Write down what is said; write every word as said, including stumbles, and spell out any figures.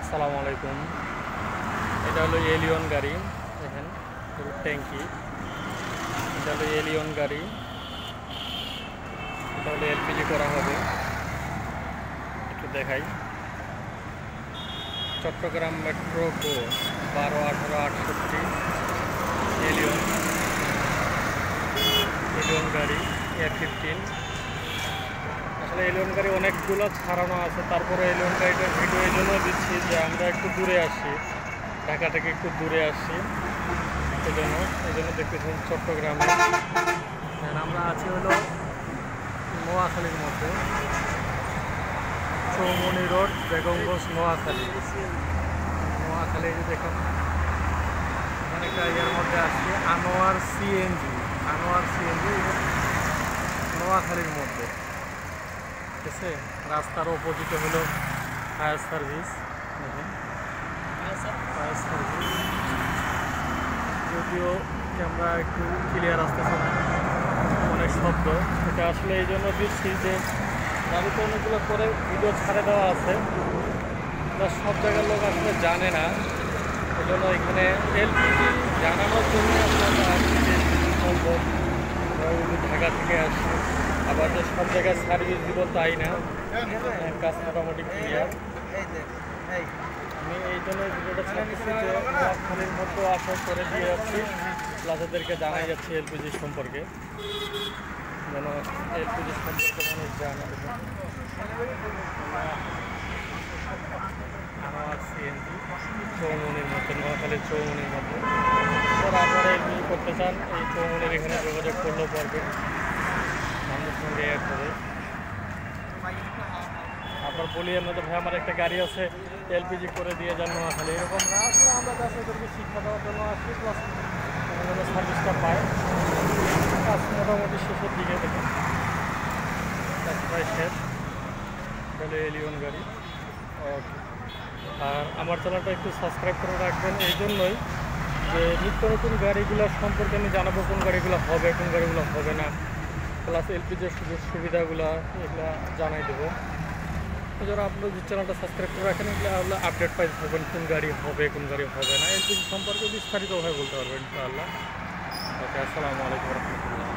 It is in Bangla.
আসসালামু আলাইকুম। এটা হলো এলিয়ন গাড়ি, দেখেন ট্যাঙ্কি। এটা হলো এলিয়ন গাড়ি, এটা হলো এলপিজি করা হবে। একটু দেখাই, চট্টগ্রাম মেট্রো গো বারো আঠারো আটষট্টি এলিয়ন এলিয়ন গাড়ি এ ফিফটিন। আসলে এলিয়ন গাড়ি অনেকগুলো ছাড়ানো আছে, তারপরে এলিয়ন গাড়িটার ভিডিও এই জন্য দিচ্ছি যে আমরা একটু দূরে আসি, ঢাকা থেকে একটু দূরে আসি, এই জন্য এই জন্য দেখতেছেন চট্টগ্রামে। আমরা আছি হলো নোয়াখালীর মধ্যে, চৌমনি রোড, বেগমগঞ্জ, নোয়াখালী। নোয়াখালী এই যে দেখুন, এখানে একটা ইয়ের মধ্যে আসছে আনোয়ার সিএনজি, আনোয়ার সিএনজি নোয়াখালীর মধ্যে। ঠিক আছে, রাস্তার অপোজিটে হলো ফায়ার সার্ভিস। দেখুন ফায়ার সার্ভিস, যদিও ক্যামেরা একটু ক্লিয়ার আসতেছে না, অনেক শব্দ। এটা আসলে এই জন্য দিচ্ছি যে আমি তো অনেকগুলো করে ভিডিও ছাড়ে দেওয়া আছে, সব জায়গার লোক আসলে জানে না। এই জন্য এখানে এলপিজি জানানোর জন্য সম্ভব ঢাকা থেকে আসে, আবার যে সব জায়গায় সার্ভিস দিব তাই না, কাজ মোটামুটি ক্লিয়ার। আমি এই জন্য ভিডিওটা ছাড়তেছি যে নোয়াখালীর মধ্যে আশা করে দিয়ে যাচ্ছি, প্লাজাদেরকে জানাই যাচ্ছি এলপিজি সম্পর্কে, যেন এলপিজি সম্পর্কে মানুষ জানে। আমার সিএনজি চৌমনির মধ্যে, নোয়াখালীর চৌমনির মধ্যে। যারা আপনারা এলপিজি করতে চান, এই চৌমনির এখানে যোগাযোগ করলেও পারবেন, আমাদের সঙ্গে অ্যাড হবে। আবার বলি আপনাদের, ভাই আমার একটা গাড়ি আছে, এলপিজি করে দিয়ে যান নোয়াখালী, এরকম না। আসলে আমরা চাষিদেরকে শিক্ষা দেওয়ার জন্য আসি, প্লাস সার্ভিসটা পাই। কাজ মোটামুটি শেষের দিকে, দেখুন কাজ প্রায় শেষ। তাহলে এলিয়ন গাড়ি। ওকে, আর আমার চ্যানেলটা একটু সাবস্ক্রাইব করে রাখবেন এই জন্যই যে নিত্য নতুন গাড়িগুলো সম্পর্কে আমি জানাবো, কোন গাড়িগুলো হবে, কোন গাড়িগুলো হবে না, প্লাস এলপিজির সুযোগ সুবিধাগুলো এগুলো জানাই দেবো। যারা আপনার যে চ্যানেলটা সাবস্ক্রাইব করে রাখেন, এগুলো আপডেট পাই থাকবেন, কোন গাড়ি হবে, কোন গাড়ি হবে না, এলপিজি সম্পর্কে বিস্তারিতভাবে বলতে পারবেন ইনশাআল্লাহ। ওকে, আসসালামু আলাইকুম রহমতুল্লাহ।